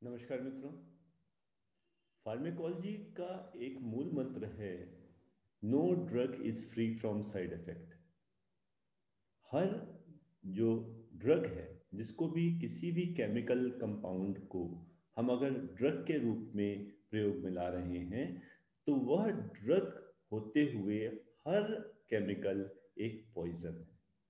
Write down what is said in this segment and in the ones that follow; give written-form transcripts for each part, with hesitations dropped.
नमस्कार मित्रों। फार्मेकोलॉजी का एक मूल मंत्र है, no drug is free from side effect. हर जो ड्रग है, जिसको भी किसी भी केमिकल कंपाउंड को हम अगर ड्रग के रूप में प्रयोग में ला रहे हैं, तो वह ड्रग होते हुए हर केमिकल एक पॉइजन है।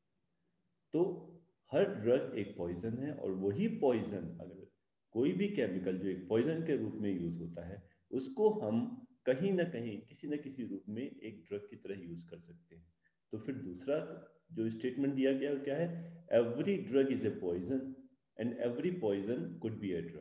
तो हर ड्रग एक पॉइजन है, और वही पॉइजन अगर कोई भी केमिकल जो एक पॉइजन के रूप में यूज होता है, उसको हम कहीं ना कहीं किसी न किसी रूप में एक ड्रग की तरह यूज कर सकते हैं। तो फिर दूसरा जो स्टेटमेंट दिया गया वो क्या है? Every drug is a poison and every poison could be a drug.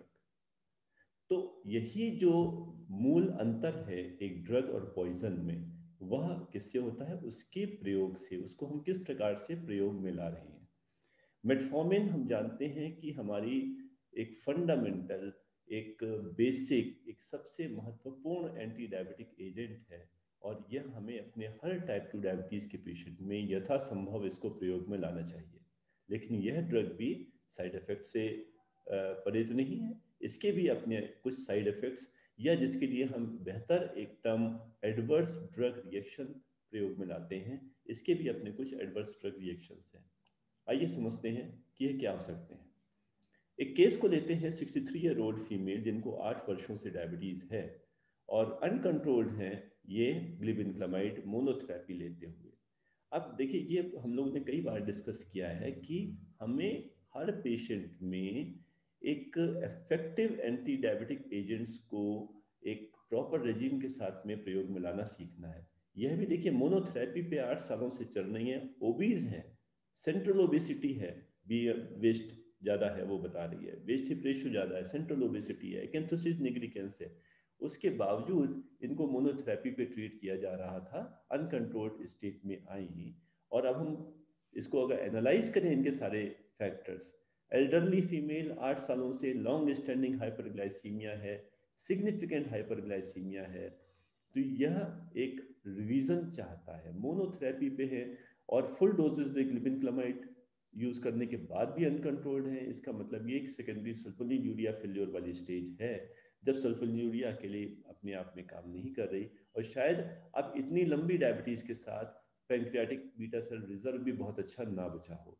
तो यही जो मूल अंतर है एक ड्रग और पॉइजन में, वह किससे होता है? उसके प्रयोग से, उसको हम किस प्रकार से प्रयोग में ला रहे हैं। मेटफॉर्मिन हम जानते हैं कि हमारी एक फंडामेंटल, एक बेसिक, एक सबसे महत्वपूर्ण एंटी डायबिटिक एजेंट है, और यह हमें अपने हर टाइप 2 डायबिटीज़ के पेशेंट में यथासंभव इसको प्रयोग में लाना चाहिए। लेकिन यह ड्रग भी साइड इफेक्ट से परे तो नहीं है, इसके भी अपने कुछ साइड इफेक्ट्स, या जिसके लिए हम बेहतर एक टर्म एडवर्स ड्रग रिएक्शन प्रयोग में लाते हैं, इसके भी अपने कुछ एडवर्स ड्रग रिएक्शंस हैं। आइए समझते हैं कि ये क्या हो सकते हैं। एक केस को लेते हैं, 63 ईयर ओल्ड फीमेल जिनको 8 वर्षों से डायबिटीज है और अनकंट्रोल्ड हैं ये ग्लिबिनक्लामाइड मोनोथेरेपी लेते हुए। अब देखिए, ये हम लोगों ने कई बार डिस्कस किया है कि हमें हर पेशेंट में एक इफेक्टिव एंटी डायबिटिक एजेंट्स को एक प्रॉपर रेजिम के साथ में प्रयोग में लाना सीखना है। यह भी देखिए, मोनोथेरेपी पे 8 सालों से चल रही है, ओबीज हैं, सेंट्रल ओबेसिटी है, बी वेस्ट ज़्यादा है वो बता रही है, वेस्ट हिप रेशियो ज़्यादा है, सेंट्रल ओबेसिटी है, एकेंथोसिस निग्रिकेंस है। उसके बावजूद इनको मोनोथेरेपी पे ट्रीट किया जा रहा था, अनकंट्रोल्ड स्टेट में आई। और अब हम इसको अगर एनालाइज करें इनके सारे फैक्टर्स, एल्डरली फीमेल 8 सालों से लॉन्ग स्टैंडिंग हाइपरग्लाइसीमिया है, सिग्निफिकेंट हाइपरग्लाइसीमिया है, तो यह एक रिवीजन चाहता है, मोनोथेरेपी पे है और फुल डोजेस में ग्लिबिनक्लामाइड यूज करने के बाद भी अनकंट्रोल्ड है। इसका मतलब ये कि सेकेंडरी सल्फोनिलूरिया फेल्योर वाली स्टेज है, जब सल्फोनिलूरिया अकेले अपने आप में काम नहीं कर रही, और शायद अब इतनी लंबी डायबिटीज के साथ पैंक्रियाटिक बीटा सेल रिजर्व भी बहुत अच्छा ना बचा हो।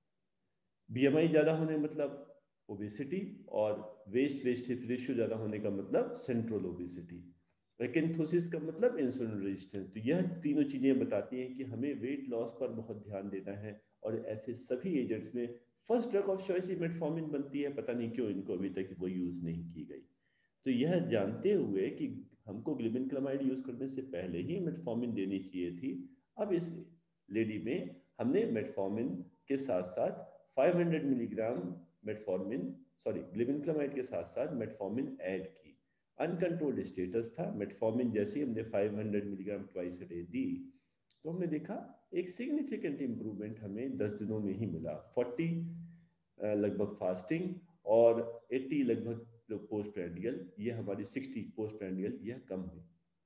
बीएमआई ज़्यादा होने मतलब ओबेसिटी, और वेस्ट वेस्ट रेशियो ज़्यादा होने का मतलब सेंट्रल ओबेसिटी, एकेंथोसिस का मतलब इंसुलिन रेजिस्टेंस। तो यह तीनों चीज़ें बताती हैं कि हमें वेट लॉस पर बहुत ध्यान देना है, और ऐसे सभी एजेंट्स में first drug of choice metformin बनती है। पता नहीं क्यों इनको अभी तक वो यूज़ नहीं की गई। तो यह जानते हुए कि हमको ग्लिबिनक्लामाइड यूज़ करने से पहले ही मेटफॉर्मिन देनी चाहिए थी, अब इस लेडी में हमने मेटफॉर्मिन के साथ साथ 500 मिलीग्राम मेटफॉर्मिन, सॉरी, ग्लिबिनक्लामाइड के साथ साथ मेटफॉर्मिन ऐड की। अनकंट्रोल्ड स्टेटस था, मेटफॉर्मिन जैसे ही हमने 500 मिलीग्राम ट्वाइस अ डे दी, तो हमने देखा एक सिग्निफिकेंट इंप्रूवमेंट हमें 10 दिनों में ही मिला। 40 लगभग फास्टिंग, और 80 लगभग पोस्ट प्रैंडियल, ये हमारी 60 पोस्ट प्रैंडियल यह कम हुई।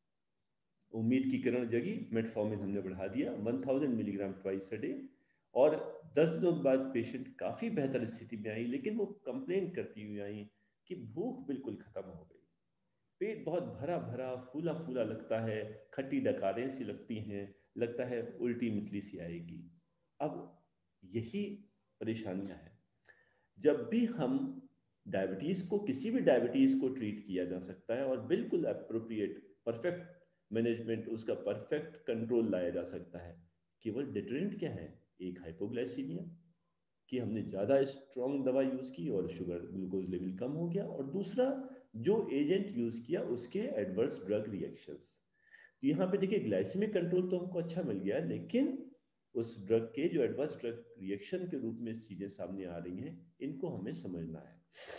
उम्मीद की किरण जगी, मेटफॉर्मिन हमने बढ़ा दिया 1000 मिलीग्राम ट्वाइस अ डे, और 10 दिनों बाद पेशेंट काफ़ी बेहतर स्थिति में आई, लेकिन वो कंप्लेन करती हुई आई कि भूख बिल्कुल खत्म हो गई, पेट बहुत भरा भरा फूला फूला लगता है, खट्टी डकारें सी लगती हैं, लगता है उल्टी मितली सी आएगी। अब यही परेशानियां हैं। जब भी हम डायबिटीज़ को, किसी भी डायबिटीज़ को ट्रीट किया जा सकता है, और बिल्कुल अप्रोप्रिएट परफेक्ट मैनेजमेंट, उसका परफेक्ट कंट्रोल लाया जा सकता है। केवल डिटरेंट क्या है? एक हाइपोग्लाइसीमिया, कि हमने ज़्यादा स्ट्रॉन्ग दवा यूज़ की और शुगर ग्लूकोज लेवल कम हो गया, और दूसरा जो एजेंट यूज़ किया उसके एडवर्स ड्रग रिएक्शंस। तो यहाँ पे देखिए, ग्लाइसेमिक कंट्रोल तो हमको अच्छा मिल गया, लेकिन उस ड्रग के जो एडवर्स ड्रग रिएक्शन के रूप में चीज़ें सामने आ रही हैं, इनको हमें समझना है।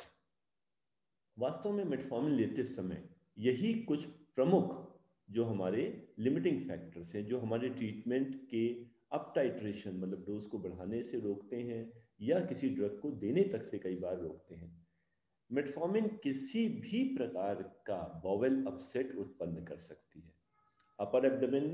वास्तव में मेटफॉर्मिन लेते समय यही कुछ प्रमुख जो हमारे लिमिटिंग फैक्टर्स हैं, जो हमारे ट्रीटमेंट के अप टाइट्रेशन, मतलब डोज को बढ़ाने से रोकते हैं, या किसी ड्रग को देने तक से कई बार रोकते हैं। मेटफॉर्मिन किसी भी प्रकार का बॉवेल अपसेट उत्पन्न कर सकती है। अपर एब्डोमेन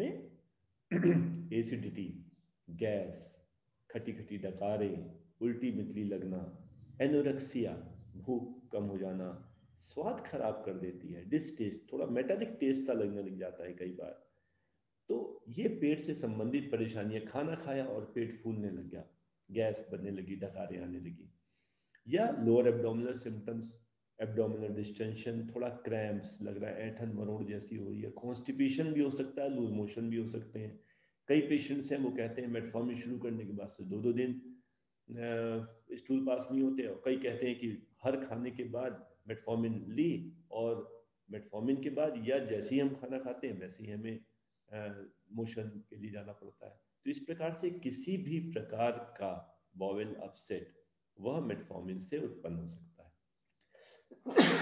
में एसिडिटी, गैस, खटी खटी डकारें, उल्टी मितली लगना, एनोरेक्सिया, भूख कम हो जाना, स्वाद खराब कर देती है, डिसटेस्ट, थोड़ा मेटालिक टेस्ट सा लगने लग जाता है कई बार। तो ये पेट से संबंधित परेशानियां, खाना खाया और पेट फूलने लग गया, गैस बनने लगी, डकारें आने लगी, या lower abdominal symptoms, abdominal distension, थोड़ा क्रैम्प्स लग रहा है, ऐंठन मरोड़ जैसी हो रही है, कॉन्स्टिपेशन भी हो सकता है, लूज मोशन भी हो सकते हैं। कई पेशेंट्स हैं वो कहते हैं मेटफॉर्मिन शुरू करने के बाद से 2-2 दिन स्टूल पास नहीं होते, और कई कहते हैं कि हर खाने के बाद मेटफॉर्मिन ली, और मेटफॉर्मिन के बाद या जैसे ही हम खाना खाते हैं वैसे ही हमें मोशन के लिए जाना पड़ता है। तो इस प्रकार से किसी भी प्रकार का बॉवेल अपसेट वह मेटफॉर्मिन से उत्पन्न हो सकता है।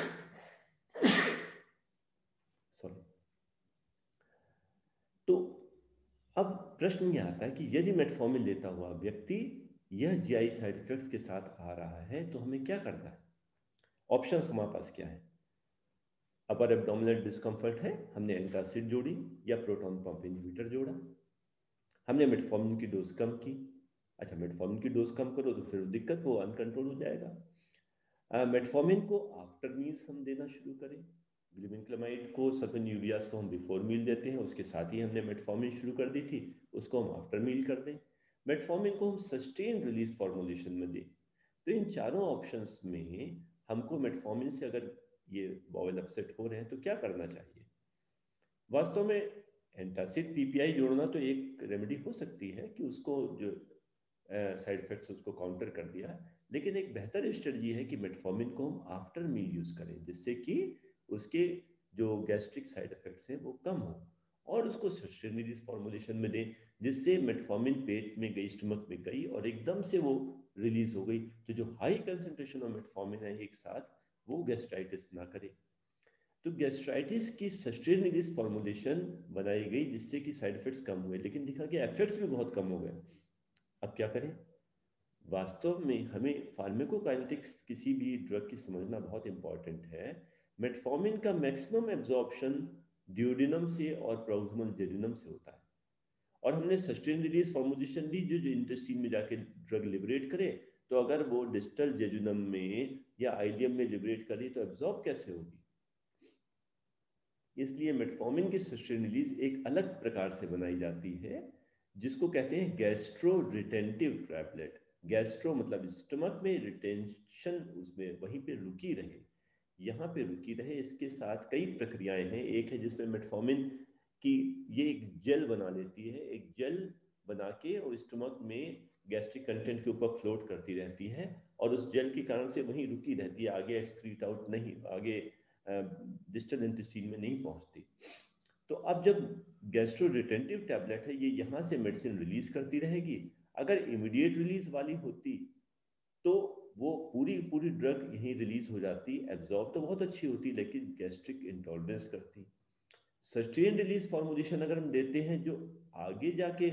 सॉरी। तो अब प्रश्न यह आता है कि यदि मेटफॉर्मिन लेता हुआ व्यक्ति यह जीआई साइड इफेक्ट्स के साथ आ रहा है तो हमें क्या करना है? ऑप्शंस हमारे पास क्या है? अपर एब्डोमिनल डिस्कम्फर्ट है, हमने एंटासिड जोड़ी या प्रोटॉन पंप इनहिबिटर जोड़ा, हमने मेटफॉर्मिन की डोज कम की। अच्छा, मेटफॉर्मिन की डोज कम करो तो फिर दिक्कत, वो अनकंट्रोल हो जाएगा। मेटफॉर्मिन को आफ्टर मील्स हम देना शुरू करें। ग्लिबिनक्लामाइड को, सल्फोनिलूरियाज को हम बिफोर मील देते हैं, उसके साथ ही हमने मेटफॉर्मिन शुरू कर दी थी, उसको हम आफ्टर मील कर दें। मेटफॉर्मिन को हम सस्टेन रिलीज फॉर्मुलेशन में दें। तो इन चारों ऑप्शंस में हमको मेटफॉर्मिन से अगर ये बॉवेल अपसेट हो रहे हैं तो क्या करना चाहिए? वास्तव में एंटासिड पीपीआई जोड़ना तो एक रेमेडी हो सकती है कि उसको जो साइड इफेक्ट्स उसको काउंटर कर दिया, लेकिन एक बेहतर स्ट्रेटजी है कि मेटफॉर्मिन को हम आफ्टर मील यूज करें, जिससे कि उसके जो गैस्ट्रिक साइड इफेक्ट्स हैं वो कम हो, और उसको सस्टेन रिलीज फॉर्मुलेशन में दें, जिससे मेटफॉर्मिन पेट में गई, स्टमक में गई और एकदम से वो रिलीज हो गई, तो जो हाई कंसेंट्रेशन ऑफ मेटफॉर्मिन है एक साथ, वो गैस्ट्राइटिस ना करे। तो गैस्ट्राइटिस की सस्टेन रिलीज फॉर्मुलेशन बनाई गई जिससे कि साइड इफेक्ट्स कम हुए, लेकिन देखा गया इफेक्ट्स भी बहुत कम हो गए। अब क्या करें? वास्तव में हमें फार्माकोकाइनेटिक्स किसी भी ड्रग की समझना बहुत इंपॉर्टेंट है। मेटफॉर्मिन का मैक्सिमम एब्जॉर्प्शन ड्यूडेनम से और प्रोक्सिमल जेजुनम से होता है, और हमने सस्टेन रिलीज फॉर्मुलेशन ली जो इंटेस्टाइन में जाके ड्रग लिबरेट करे, तो अगर वो डिस्टल जेजुनम में या आइलियम में लिबरेट करे तो एब्जॉर्ब कैसे होगी? इसलिए मेटफॉर्मिन की सस्टेन रिलीज एक अलग प्रकार से बनाई जाती है, जिसको कहते हैं गैस्ट्रो रिटेंटिव टैबलेट। गैस्ट्रो मतलब स्टमक में, रिटेंशन उसमें वहीं पे रुकी रहे, यहाँ पे रुकी रहे। इसके साथ कई प्रक्रियाएं हैं। एक है जिसमें मेटफॉर्मिन की ये एक जेल बना लेती है, एक जेल बना के और स्टमक में गैस्ट्रिक कंटेंट के ऊपर फ्लोट करती रहती है, और उस जेल के कारण से वहीं रुकी रहती है, आगे एक्सक्रीट आउट नहीं, आगे डिस्टल इंटेस्टाइन में नहीं पहुंचती। तो अब जब गैस्ट्रो रिटेंटिव टैबलेट है, ये यहाँ से मेडिसिन रिलीज करती रहेगी। अगर इमीडिएट रिलीज वाली होती तो वो पूरी पूरी ड्रग यहीं रिलीज हो जाती, एब्जॉर्ब तो बहुत अच्छी होती, लेकिन गैस्ट्रिक इंटॉलरेंस करती। सस्टेन रिलीज फॉर्मुलेशन अगर हम देते हैं जो आगे जाके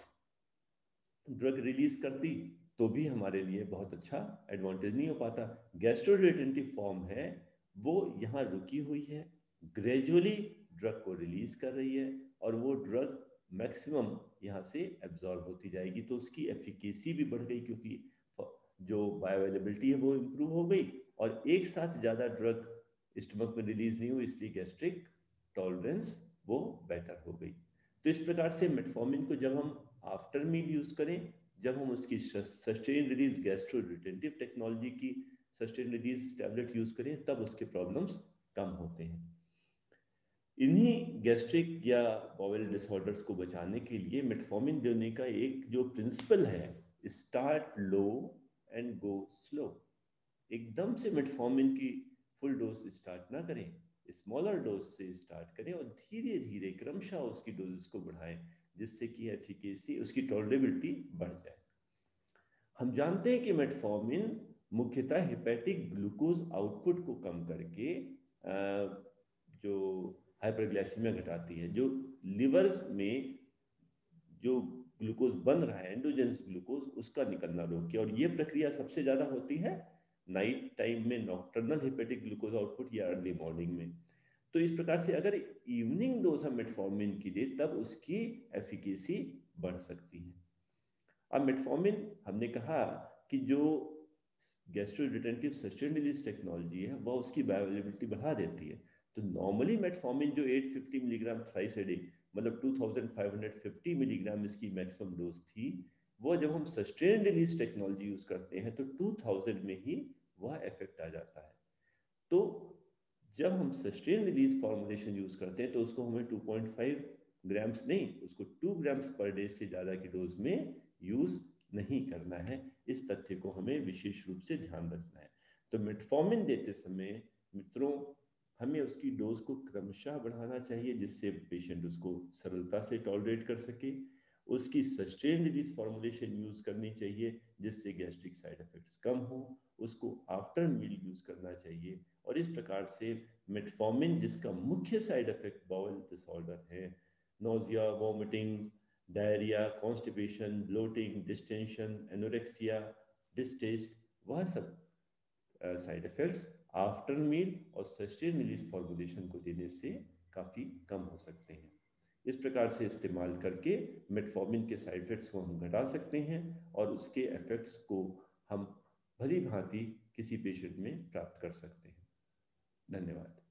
ड्रग रिलीज करती, तो भी हमारे लिए बहुत अच्छा एडवांटेज नहीं हो पाता। गैस्ट्रो रिटेंटिव फॉर्म है, वो यहाँ रुकी हुई है, ग्रेजुअली ड्रग को रिलीज कर रही है, और वो ड्रग मैक्सिमम यहाँ से एब्जॉर्ब होती जाएगी, तो उसकी एफिकेसी भी बढ़ गई, क्योंकि जो बायोअवेलेबिलिटी है वो इम्प्रूव हो गई, और एक साथ ज़्यादा ड्रग स्टमक में रिलीज नहीं हुई, इसलिए गैस्ट्रिक टॉलरेंस वो बेटर हो गई। तो इस प्रकार से मेटफॉर्मिन को जब हम आफ्टर मील यूज करें, जब हम उसकी sustain release gastro retentive technology की सस्टेन रिलीज टैबलेट यूज करें, तब उसके प्रॉब्लम्स कम होते हैं। इन्हीं गैस्ट्रिक या बॉवेल डिसऑर्डर्स को बचाने के लिए मेटफॉर्मिन देने का एक जो प्रिंसिपल है, start low and go slow. एकदम से मेटफॉर्मिन की फुल डोज स्टार्ट ना करें, स्मॉलर डोज से स्टार्ट करें और धीरे धीरे क्रमशः उसकी डोजेस को बढ़ाएं, जिससे कि एफिकेसी, उसकी टॉलरेबिलिटी बढ़ जाए। हम जानते हैं कि मेटफॉर्मिन मुख्यतः हेपेटिक ग्लूकोज आउटपुट को कम करके जो हाइपरग्लाइसीमिया घटाती है, जो लिवर में जो ग्लूकोज बन रहा है एंडोजेनस ग्लूकोज, उसका निकलना रोके, और ये प्रक्रिया सबसे ज्यादा होती है नाइट टाइम में, नॉक्टर्नल हेपेटिक ग्लूकोज आउटपुट या अर्ली मॉर्निंग में। तो इस प्रकार से अगर इवनिंग डोज हम मेटफॉर्मिन की दे, तब उसकी एफिकेसी बढ़ सकती है। अब मेटफॉर्मिन हमने कहा कि जो gastro retentive sustain release technology है वह उसकी बायोअवेलेबिलिटी बढ़ा देती है। तो नॉर्मली मेटफॉर्मिन जो 850 मिलीग्राम थ्राइस ए डे, मतलब 2550 मिलीग्राम इसकी मैक्सिमम डोज थी, वो जब हम सस्टेन रिलीज टेक्नोलॉजी यूज करते हैं तो 2000 में ही वह इफेक्ट आ जाता है। तो जब हम सस्टेन रिलीज फॉर्मुलेशन यूज करते हैं तो उसको हमें 2.5 ग्राम्स नहीं, उसको 2 ग्राम्स पर डे से ज़्यादा की डोज में यूज नहीं करना है। इस तथ्य को हमें विशेष रूप से ध्यान रखना है। तो मेटफॉर्मिन देते समय मित्रों हमें उसकी डोज को क्रमशः बढ़ाना चाहिए जिससे पेशेंट उसको सरलता से टॉलरेट कर सके। उसकी सस्टेन रिलीज फॉर्मुलेशन यूज करनी चाहिए जिससे गैस्ट्रिक साइड इफेक्ट्स कम हो। उसको आफ्टर मील यूज करना चाहिए। और इस प्रकार से मेटफॉर्मिन जिसका मुख्य साइड इफेक्ट बाउल डिसऑर्डर है, nausea, vomiting, diarrhoea, constipation, bloating, distension, anorexia, distaste, वह सब साइड इफेक्ट्स आफ्टर मील और सस्टेन रिलीज फॉर्मुलेशन को देने से काफ़ी कम हो सकते हैं। इस प्रकार से इस्तेमाल करके मेटफॉर्मिन के साइड इफेक्ट्स को हम घटा सकते हैं और उसके इफेक्ट्स को हम भली भांति किसी पेशेंट में प्राप्त कर सकते हैं। धन्यवाद।